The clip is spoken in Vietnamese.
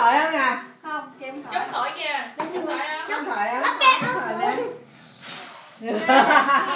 thoại không nè? Không, kem Chốt thoại kìa. Chốt thoại không? Chốt thoại không? Bắt kem Chốt thoại không? đi.